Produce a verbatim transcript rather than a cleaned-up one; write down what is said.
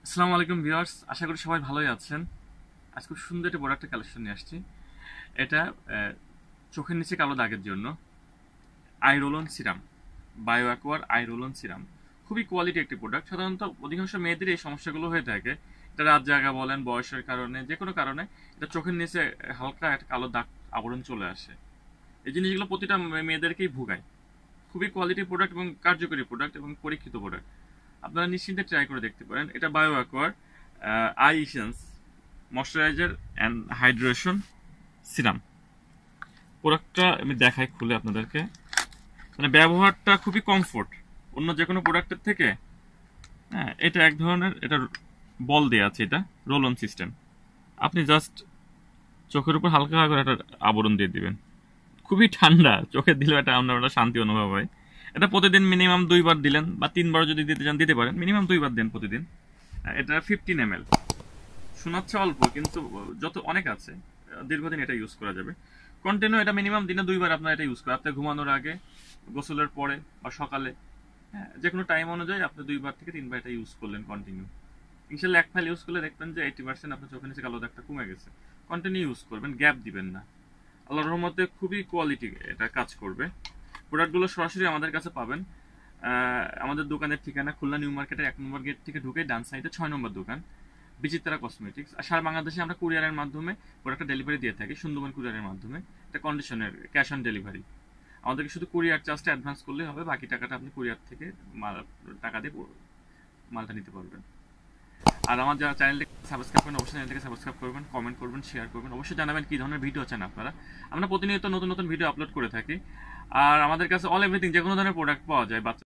আসসালামু আলাইকুম ভিউয়ার্স, আশা করি সবাই ভালোই আছেন। আজকে খুব সুন্দর একটা প্রোডাক্টের কালেকশন নিয়ে আসছি। এটা আহ, চোখের নিচে কালো দাগের জন্য eye roll on serum, bio aqua eye roll on serum. খুবই কোয়ালিটি একটি প্রোডাক্ট। সাধারণত অধিকাংশ মেয়েদের এই সমস্যাগুলো হয়ে থাকে। এটা রাত জাগা বলেন, বয়সের কারণে, যে কোনো কারণে এটা চোখের নিচে হালকা একটা কালো দাগ আবরণ চলে আসে। এই জিনিসগুলো প্রতিটা মে- মেয়েদেরকেই ভোগায়। খুবই কোয়ালিটি প্রোডাক্ট এবং কার্যকরী প্রোডাক্ট এবং পরীক্ষিত প্রোডাক্ট। আপনারা নিশ্চিন্তে ট্রাই করে দেখতে পারেন। এটা bio aqua eye essence moisturizer and hydration serum. প্রোডাক্টটা আমি দেখাই খুলে আপনাদেরকে। মানে ব্যবহারটা খুবই কমফোর্ট অন্য যে কোনো প্রোডাক্টের থেকে। হ্যাঁ, এটা এক ধরনের, এটা বল দেওয়া আছে, এটা রোল অন সিস্টেম। আপনি জাস্ট চোখের উপর হালকা করে একটা আবরণ দিয়ে দিবেন। খুবই ঠান্ডা, চোখে দিলেও একটা অন্য একটা শান্তি অনুভব হয়। এটা প্রতিদিন মিনিমাম দুইবার দিলেন বা তিনবার যদি দিতে চান দিতে পারেন, মিনিমাম দুইবার দেন প্রতিদিন। আহ, এটা ফিফটিন এম এল, শোনাচ্ছে অল্প কিন্তু যত অনেক আছে। দীর্ঘদিন এটা ইউজ করা যাবে। কন্টিনিউ এটা মিনিমাম দিনে দুইবার আপনার এটা ইউজ করেন, আপনি ঘুমানোর আগে, গোসলের পরে বা সকালে। হ্যাঁ, যে কোনো টাইম অনুযায়ী আপনি দুইবার থেকে তিনবার এটা ইউজ করলেন কন্টিনিউ। ইনশাল্লাহ এক ফাইল ইউজ করলে দেখবেন যে এইটি পার্সেন্ট আপনার চোখের নিচে কালো দাগটা কমে গেছে। কন্টিনিউ ইউজ করবেন, গ্যাপ দিবেন না। আল্লাহর রহমতে খুবই কোয়ালিটি এটা কাজ করবে। প্রোডাক্টগুলো সরাসরি আমাদের কাছে পাবেন। আহ, আমাদের দোকানের ঠিকানা খুলনা নিউ মার্কেটের এক নম্বর গেট থেকে ঢুকে ডান সাইডে ছয় নম্বর দোকান, বিচিত্রা কসমেটিক্স। আর সারা বাংলাদেশে আমরা কুরিয়ারের মাধ্যমে প্রোডাক্টটা ডেলিভারি দিয়ে থাকি, সুন্দরবন কুরিয়ারের মাধ্যমে। এটা কন্ডিশনের ক্যাশ অন ডেলিভারি। আমাদেরকে শুধু কুরিয়ার চার্জটা অ্যাডভান্স করলেই হবে, বাকি টাকাটা আপনি কুরিয়ার থেকে মাল টাকা দিয়ে মালটা নিতে পারবেন। আর আমার যারা চ্যানেলটাকে সাবস্ক্রাইব করেন, অবশ্যই চ্যানেলটাকে সাবস্ক্রাইব করবেন, কমেন্ট করবেন, শেয়ার করবেন। অবশ্যই জানাবেন কী ধরনের ভিডিও চান আপনারা। আমরা প্রতিনিয়ত নতুন নতুন ভিডিও আপলোড করে থাকি। আর আমাদের কাছে অল এভরিথিং, যে কোনো ধরনের প্রোডাক্ট পাওয়া যায়। বাচ্চা